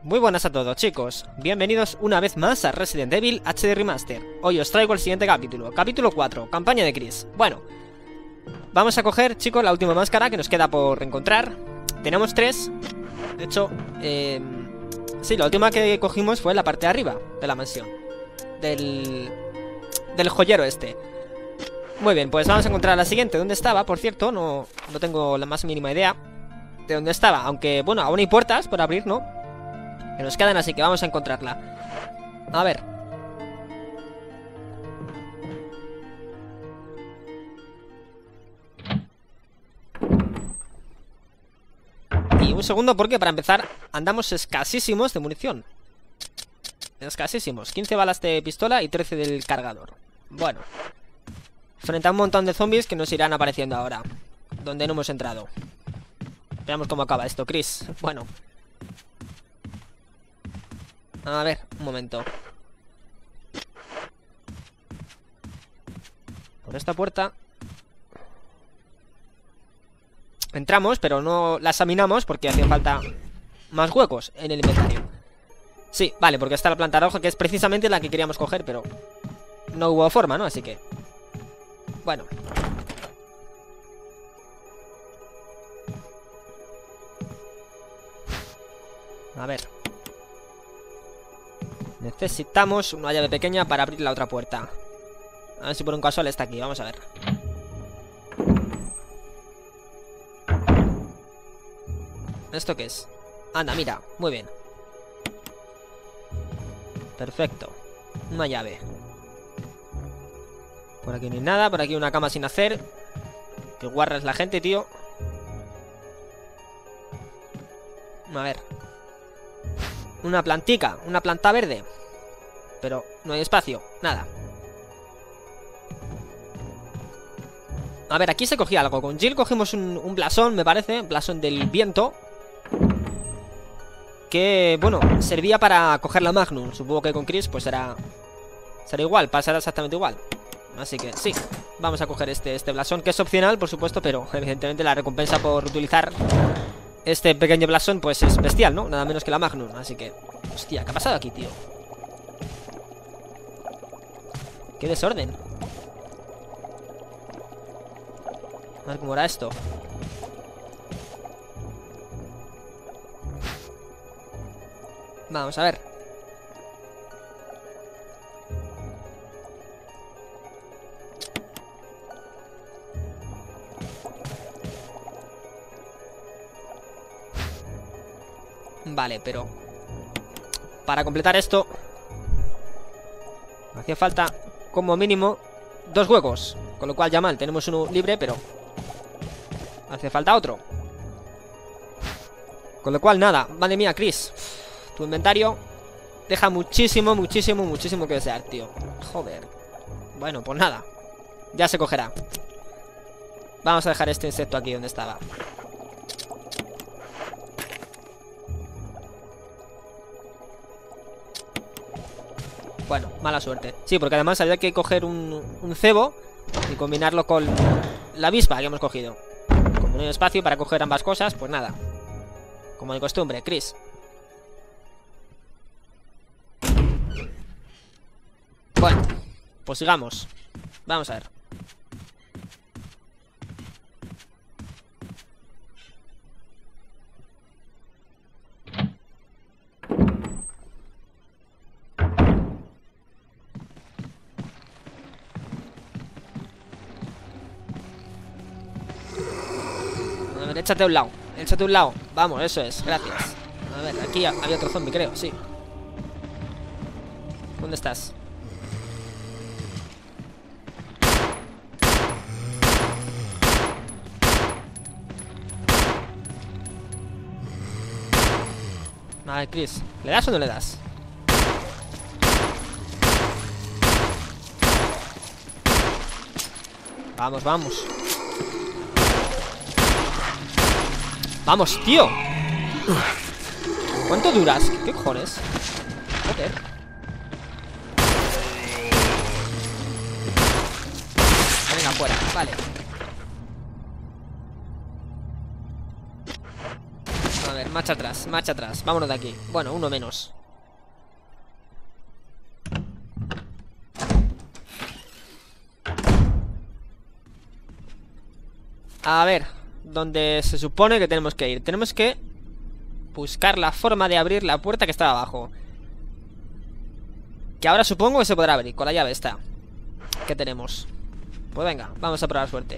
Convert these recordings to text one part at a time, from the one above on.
Muy buenas a todos, chicos. Bienvenidos una vez más a Resident Evil HD Remaster. Hoy os traigo el siguiente capítulo, capítulo 4, campaña de Chris. Bueno, vamos a coger, chicos, la última máscara que nos queda por encontrar. Tenemos 3. De hecho, sí, la última que cogimos fue la parte de arriba de la mansión del joyero este. Muy bien, pues vamos a encontrar la siguiente. ¿Dónde estaba? Por cierto, no tengo la más mínima idea de dónde estaba. Aunque, bueno, aún hay puertas por abrir, ¿no? Que nos quedan, así que vamos a encontrarla. A ver. Y un segundo, porque para empezar andamos escasísimos de munición. Escasísimos. 15 balas de pistola y 13 del cargador. Bueno, frente a un montón de zombies que nos irán apareciendo ahora, donde no hemos entrado. Veamos cómo acaba esto, Chris. Bueno, a ver, un momento. Por esta puerta entramos, pero no la examinamos porque hacía falta más huecos en el inventario. Sí, vale, porque está la planta roja, que es precisamente la que queríamos coger, pero no hubo forma, ¿no? Así que, bueno. A ver. Necesitamos una llave pequeña para abrir la otra puerta. A ver si por un casual está aquí, vamos a ver. ¿Esto qué es? Anda, mira, muy bien. Perfecto. Una llave. Por aquí no hay nada, por aquí una cama sin hacer. Que guarra es la gente, tío. A ver. Una plantica, una planta verde. Pero no hay espacio, nada. A ver, aquí se cogía algo. Con Jill cogimos un blasón, me parece. Un blasón del viento. Que, bueno, servía para coger la Magnum. Supongo que con Chris pues será igual, pasará exactamente igual. Así que sí, vamos a coger este blasón, que es opcional, por supuesto, pero evidentemente la recompensa por utilizar este pequeño blasón pues es bestial, ¿no? Nada menos que la Magnum, así que... Hostia, ¿qué ha pasado aquí, tío? ¡Qué desorden! A ver cómo era esto. Vamos a ver. Vale, pero para completar esto hacía falta como mínimo 2 huecos. Con lo cual ya mal, tenemos uno libre, pero hace falta otro. Con lo cual nada, madre mía, Chris, tu inventario deja muchísimo, muchísimo, muchísimo que desear, tío. Joder. Bueno, pues nada, ya se cogerá. Vamos a dejar este insecto aquí donde estaba. Bueno, mala suerte. Sí, porque además había que coger un cebo y combinarlo con la avispa que hemos cogido. Como no hay espacio para coger ambas cosas, pues nada. Como de costumbre, Chris. Bueno, pues sigamos. Vamos a ver. A ver, échate a un lado. Échate a un lado. Vamos, eso es, gracias. A ver, aquí había otro zombie, creo, sí. ¿Dónde estás? A ver, Chris, ¿le das o no le das? Vamos, vamos. Vamos, tío. ¿Cuánto duras? ¿Qué cojones? Joder. Venga, fuera, vale. A ver. ver, marcha atrás, marcha atrás. Vámonos de aquí. Bueno, uno menos. A ver, donde se supone que tenemos que ir. Tenemos que buscar la forma de abrir la puerta que está abajo. Que ahora supongo que se podrá abrir con la llave esta que tenemos. Pues venga, vamos a probar suerte.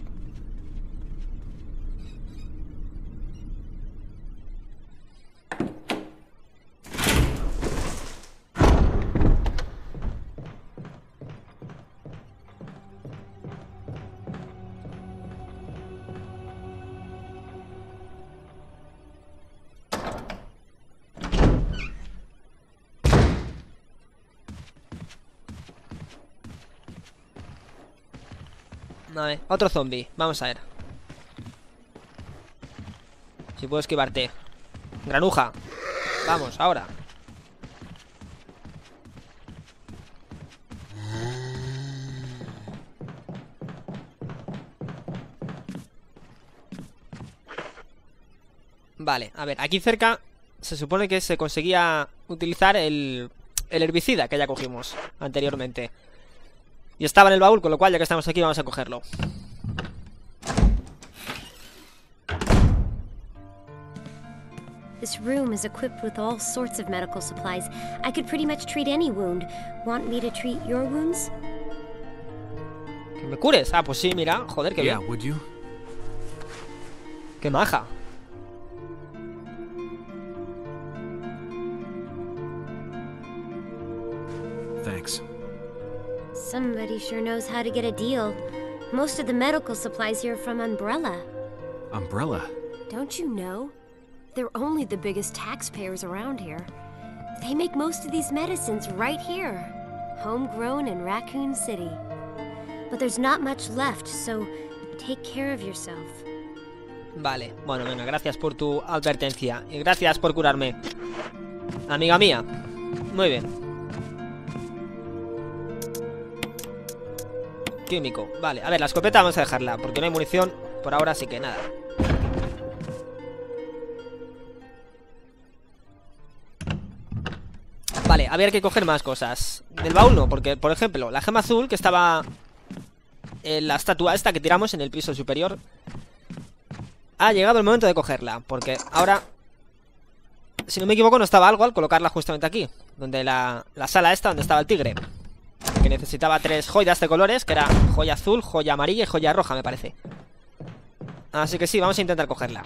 A ver, otro zombie, vamos a ver si puedo esquivarte. Granuja. Vamos, ahora. Vale, a ver, aquí cerca se supone que se conseguía utilizar el herbicida que ya cogimos anteriormente. Y estaba en el baúl, con lo cual ya que estamos aquí vamos a cogerlo. This room is equipped with all sorts of medical supplies. I could pretty much treat any wound. Want me to treat your wounds? ¿Que me cures? Ah, pues sí, mira, joder, qué bien. Would you? Qué maja. Thanks. Somebody sure knows how to get a deal. Most of the medical supplies here are from Umbrella. Umbrella? Don't you know? They're only the biggest taxpayers around here. They make most of these medicines right here. Homegrown in Raccoon City. But there's not much left, so take care of yourself. Vale, bueno, venga, gracias por tu advertencia. Y gracias por curarme, amiga mía. Muy bien. Químico, vale, a ver, la escopeta vamos a dejarla porque no hay munición por ahora, así que nada. Vale, había que coger más cosas. Del baúl no, porque, por ejemplo, la gema azul que estaba en la estatua esta que tiramos en el piso superior. Ha llegado el momento de cogerla, porque ahora, si no me equivoco, no estaba algo al colocarla justamente aquí, donde la sala esta donde estaba el tigre, que necesitaba 3 joyas de colores, que era joya azul, joya amarilla y joya roja, me parece. Así que sí, vamos a intentar cogerla.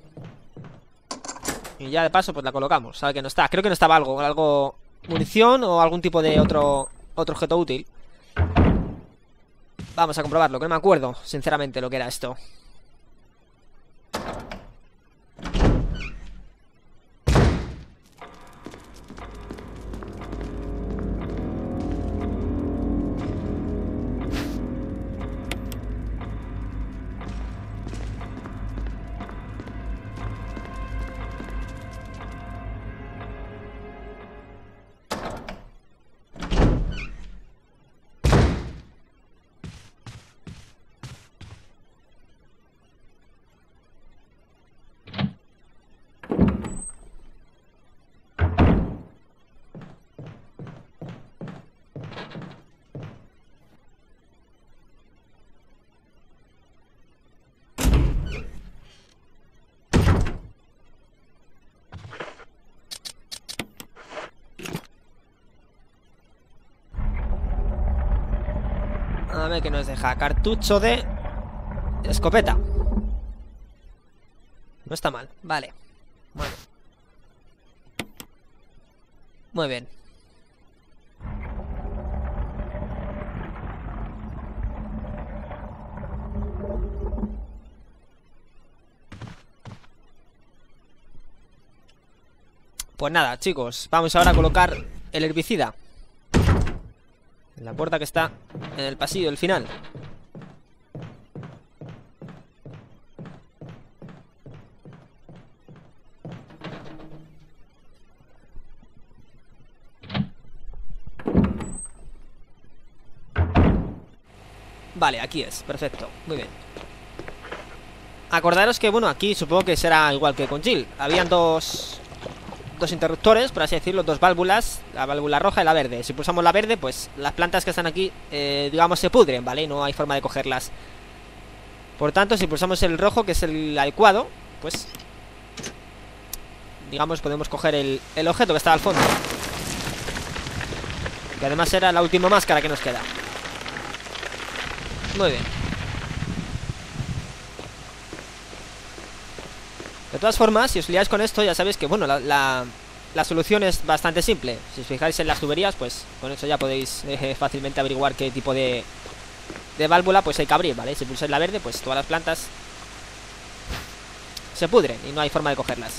Y ya de paso pues la colocamos, sabe que no está. Creo que no estaba algo munición o algún tipo de otro objeto útil. Vamos a comprobarlo, que no me acuerdo sinceramente lo que era esto. A ver qué nos deja. Cartucho de escopeta. No está mal, vale. Bueno. Muy bien. Pues nada, chicos, vamos ahora a colocar el herbicida en la puerta que está en el pasillo del final. Vale, aquí es, perfecto, muy bien. Acordaros que, bueno, aquí supongo que será igual que con Jill. Habían dos interruptores, por así decirlo, dos válvulas, la válvula roja y la verde. Si pulsamos la verde, pues las plantas que están aquí, digamos, se pudren, ¿vale? No hay forma de cogerlas. Por tanto, si pulsamos el rojo, que es el adecuado, pues, digamos, podemos coger el objeto que estaba al fondo. Que además era la última máscara que nos queda. Muy bien. De todas formas, si os liáis con esto, ya sabéis que, bueno, la solución es bastante simple. Si os fijáis en las tuberías, pues con eso ya podéis fácilmente averiguar qué tipo de válvula pues hay que abrir, ¿vale? Si pulsáis la verde, pues todas las plantas se pudren y no hay forma de cogerlas.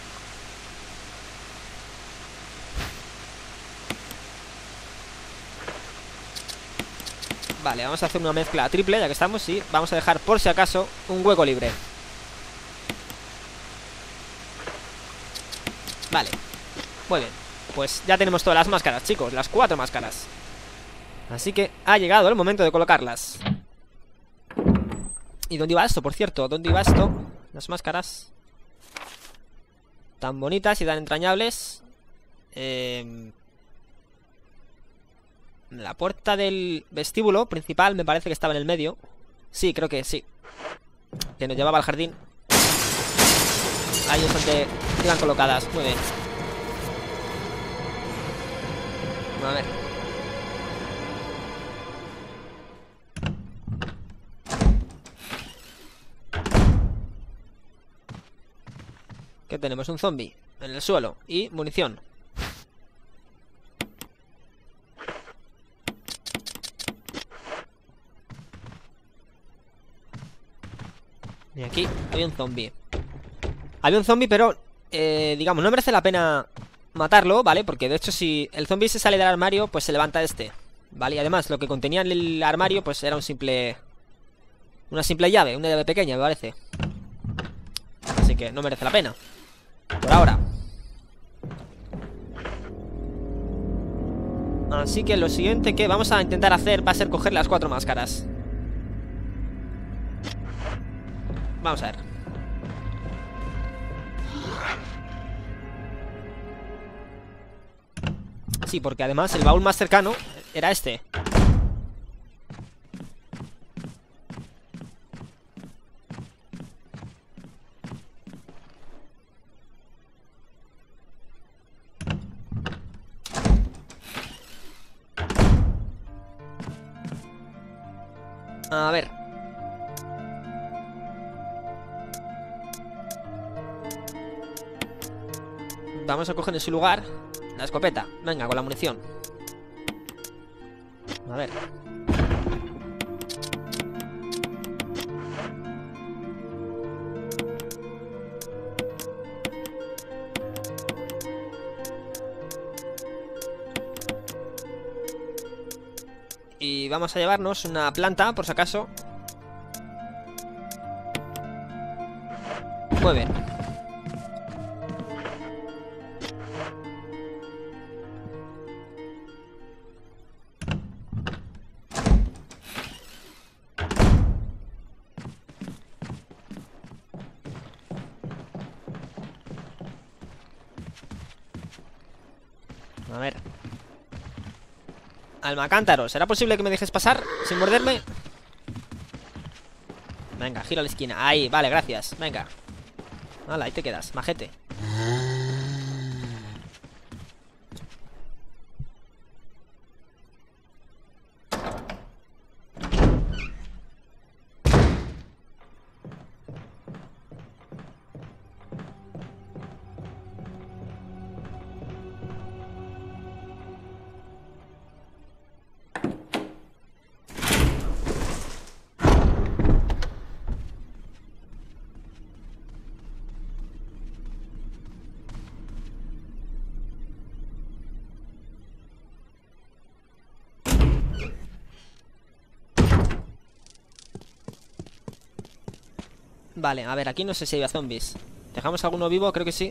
Vale, vamos a hacer una mezcla triple, ya que estamos, y vamos a dejar por si acaso un hueco libre. Vale, muy bien. Pues ya tenemos todas las máscaras, chicos, las 4 máscaras. Así que ha llegado el momento de colocarlas. ¿Y dónde iba esto, por cierto? ¿Dónde iba esto? Las máscaras tan bonitas y tan entrañables. La puerta del vestíbulo principal me parece que estaba en el medio. Sí, creo que sí. Que nos llevaba al jardín. Ahí es donde iban colocadas. Muy bien. A ver. ¿Qué tenemos? Un zombie en el suelo y munición. Y aquí hay un zombie. Había un zombie, pero digamos, no merece la pena matarlo, ¿vale? Porque de hecho si el zombie se sale del armario, pues se levanta este, ¿vale? Y además lo que contenía en el armario, pues era una simple llave, una llave pequeña, me parece. Así que no merece la pena por ahora. Así que lo siguiente que vamos a intentar hacer va a ser coger las 4 máscaras. Vamos a ver. Sí, porque además el baúl más cercano era este. A ver. Vamos a coger en su lugar la escopeta. Venga, con la munición. A ver. Y vamos a llevarnos una planta, por si acaso. Muy bien. A ver. Almacántaro, ¿será posible que me dejes pasar sin morderme? Venga, giro a la esquina. Ahí, vale, gracias. Venga. Hala, ahí te quedas, majete. Vale, a ver, aquí no sé si hay zombies. ¿Dejamos alguno vivo? Creo que sí.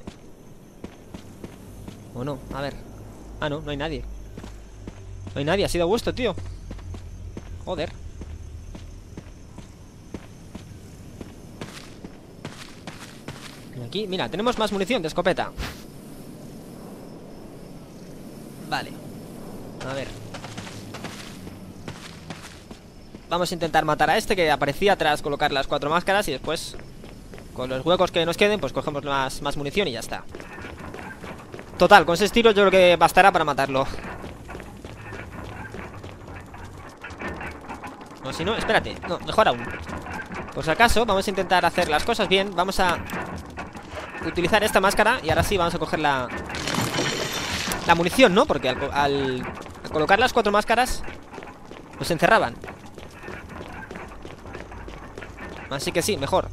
¿O no? A ver. Ah, no, no hay nadie. No hay nadie, ha sido a gusto, tío. Joder. Aquí, mira, tenemos más munición de escopeta. Vale. A ver. Vamos a intentar matar a este que aparecía tras colocar las 4 máscaras. Y después, con los huecos que nos queden, pues cogemos más munición y ya está. Total, con 6 tiros yo creo que bastará para matarlo. No, si no, espérate. No, mejor aún. Por si acaso, vamos a intentar hacer las cosas bien. Vamos a utilizar esta máscara. Y ahora sí, vamos a coger la munición, ¿no? Porque al colocar las 4 máscaras nos encerraban. Así que sí, mejor.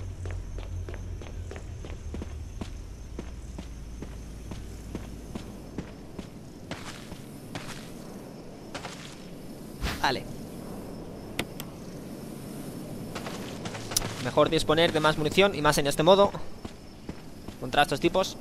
Vale. Mejor disponer de más munición y más en este modo contra estos tipos.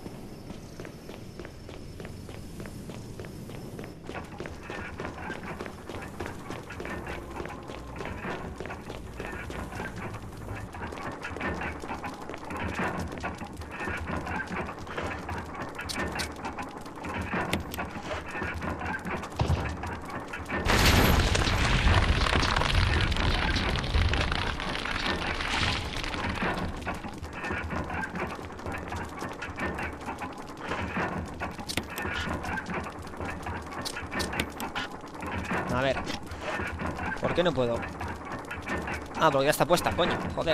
A ver. ¿Por qué no puedo? Ah, porque ya está puesta, coño. Joder.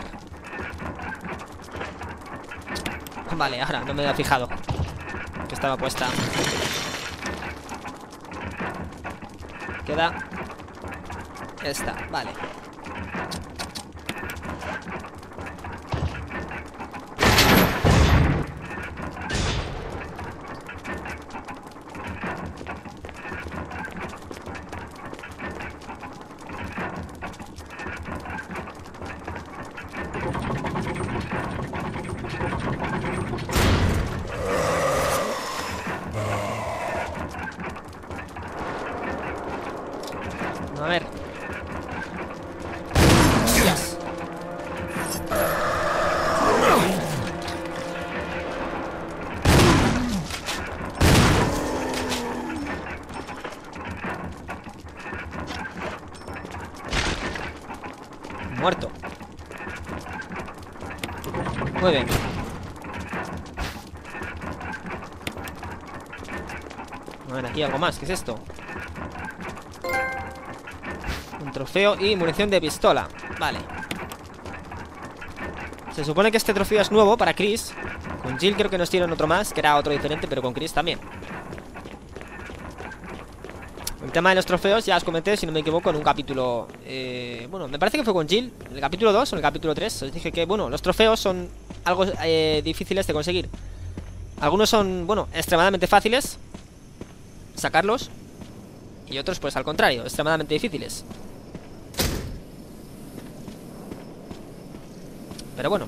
Vale, ahora no me había fijado que estaba puesta. Queda esta, vale. A ver. Yes. Muerto. Muy bien. A ver, aquí algo más. ¿Qué es esto? Un trofeo y munición de pistola. Vale. Se supone que este trofeo es nuevo para Chris. Con Jill creo que nos dieron otro más, que era otro diferente, pero con Chris también. El tema de los trofeos ya os comenté, si no me equivoco, en un capítulo... bueno, me parece que fue con Jill, en el capítulo 2 o en el capítulo 3. Os dije que, bueno, los trofeos son algo difíciles de conseguir. Algunos son, bueno, extremadamente fáciles sacarlos. Y otros, pues al contrario, extremadamente difíciles. Pero bueno.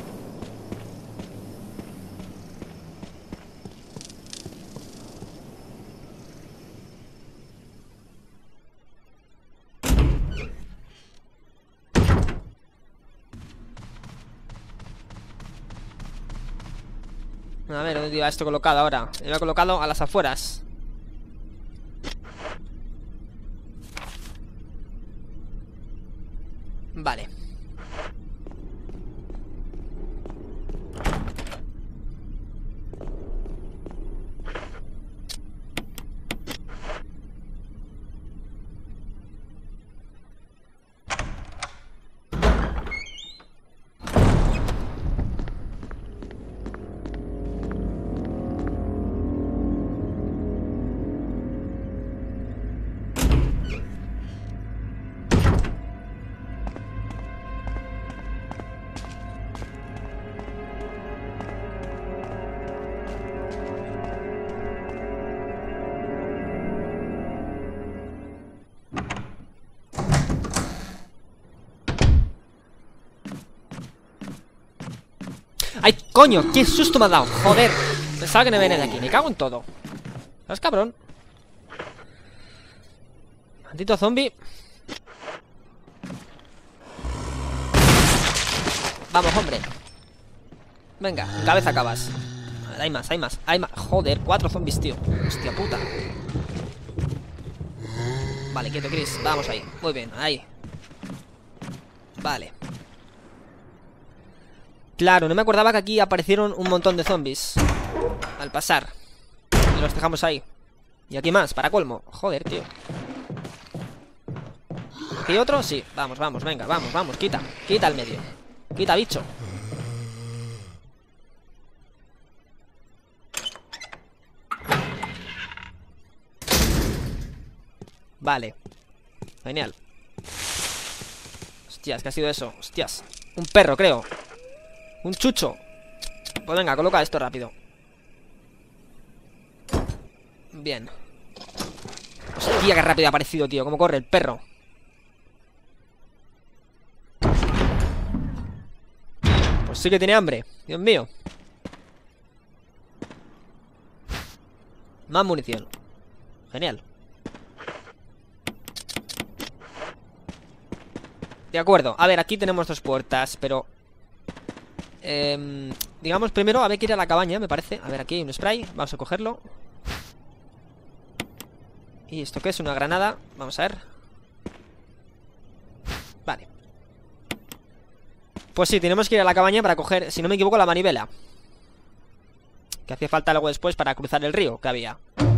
A ver, ¿dónde iba esto colocado ahora? Lo iba colocado a las afueras. Vale. ¡Ay, coño! ¡Qué susto me ha dado! ¡Joder! Pensaba que no venía de aquí. Me cago en todo. ¿Sabes, cabrón? Maldito zombie. Vamos, hombre. Venga, en cabeza acabas. A ver, hay más, hay más, hay más. Joder, 4 zombies, tío. Hostia puta. Vale, quieto, Chris. Vamos ahí. Muy bien, ahí. Vale. Claro, no me acordaba que aquí aparecieron un montón de zombies al pasar. Y los dejamos ahí. Y aquí más, para colmo. Joder, tío. ¿Aquí otro? Sí, vamos, vamos, venga, vamos, vamos. Quita, quita el medio. Quita, bicho. Vale. Genial. Hostias, ¿qué ha sido eso? Hostias. Un perro, creo. Un chucho. Pues venga, coloca esto rápido. Bien. Hostia, qué rápido ha aparecido, tío. Cómo corre el perro. Pues sí que tiene hambre. Dios mío. Más munición. Genial. De acuerdo, a ver, aquí tenemos 2 puertas, pero digamos primero, a ver, que ir a la cabaña, me parece. A ver, aquí hay un spray, vamos a cogerlo. ¿Y esto qué es? Una granada, vamos a ver. Vale. Pues sí, tenemos que ir a la cabaña para coger, si no me equivoco, la manivela. Que hacía falta algo después para cruzar el río que había.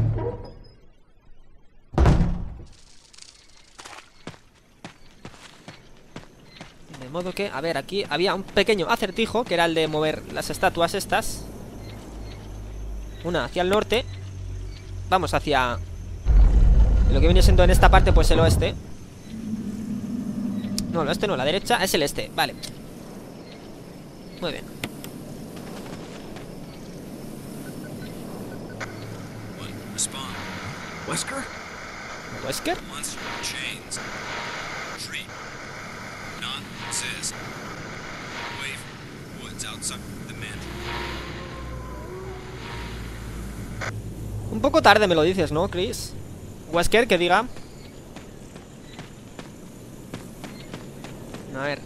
De modo que, a ver, aquí había un pequeño acertijo, que era el de mover las estatuas estas. Una hacia el norte. Vamos hacia lo que viene siendo en esta parte, pues el oeste. No, el oeste no, la derecha es el este, vale. Muy bien. Wesker? ¿Wesker? Un poco tarde me lo dices, ¿no, Chris? Wesker, que diga. A ver.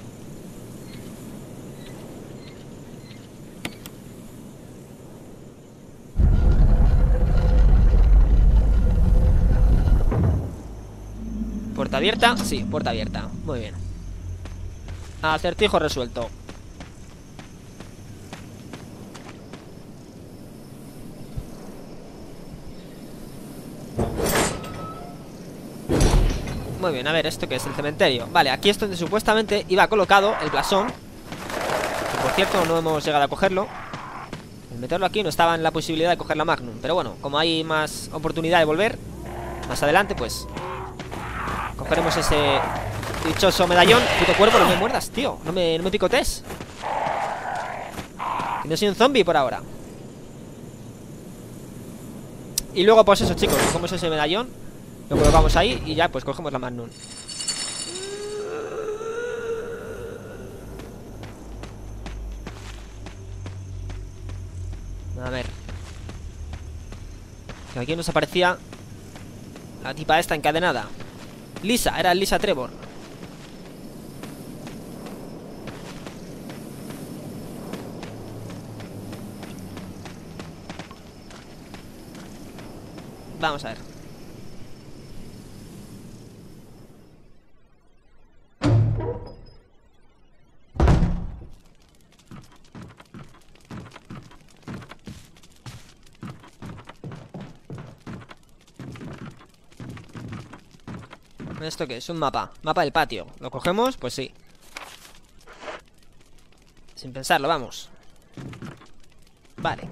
¿Puerta abierta? Sí, puerta abierta. Muy bien. Acertijo resuelto. Muy bien, a ver, ¿esto qué es? El cementerio. Vale, aquí es donde supuestamente iba colocado el blasón. Que, por cierto, no hemos llegado a cogerlo. El meterlo aquí no estaba en la posibilidad de coger la Magnum. Pero bueno, como hay más oportunidad de volver más adelante, pues cogeremos ese dichoso medallón. Puto cuervo, no me muerdas, tío. No me picotes. Que no soy un zombie por ahora. Y luego, pues eso, chicos, cogemos ese medallón, lo colocamos ahí y ya, pues cogemos la Magnum. A ver. Que aquí nos aparecía la tipa esta encadenada. Lisa, era Lisa Trevor. Vamos a ver. ¿Esto qué es? Un mapa. Mapa del patio. ¿Lo cogemos? Pues sí. Sin pensarlo, vamos. Vale.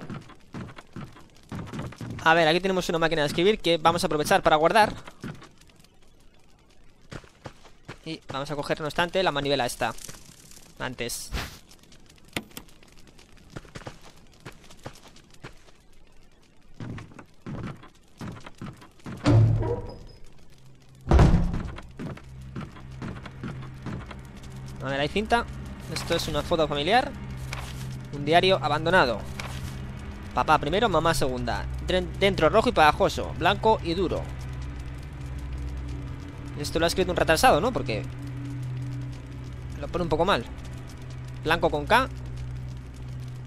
A ver, aquí tenemos una máquina de escribir que vamos a aprovechar para guardar. Y vamos a coger, no obstante, la manivela esta. Antes. A ver, hay cinta. Esto es una foto familiar. Un diario abandonado. Papá primero, mamá segunda. Dentro rojo y pegajoso, blanco y duro. Esto lo ha escrito un retrasado, ¿no? Porque lo pone un poco mal. Blanco con K.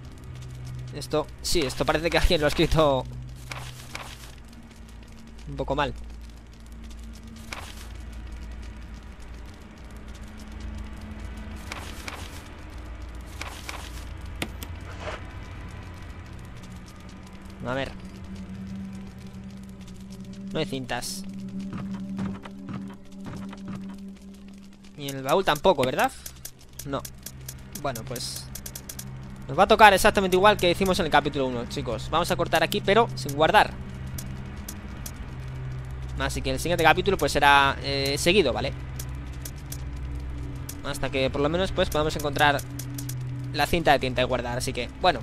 Esto, sí, esto parece que alguien lo ha escrito un poco mal. A ver. No hay cintas. Y en el baúl tampoco, ¿verdad? No. Bueno, pues nos va a tocar exactamente igual que hicimos en el capítulo 1, chicos. Vamos a cortar aquí, pero sin guardar. Así que el siguiente capítulo pues será seguido, ¿vale? Hasta que por lo menos pues podamos encontrar la cinta de tinta y guardar. Así que, bueno.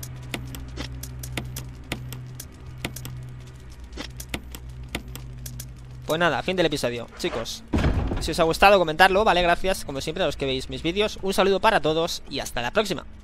Pues nada, fin del episodio, chicos. Si os ha gustado, comentarlo, ¿vale? Gracias, como siempre, a los que veis mis vídeos. Un saludo para todos y hasta la próxima.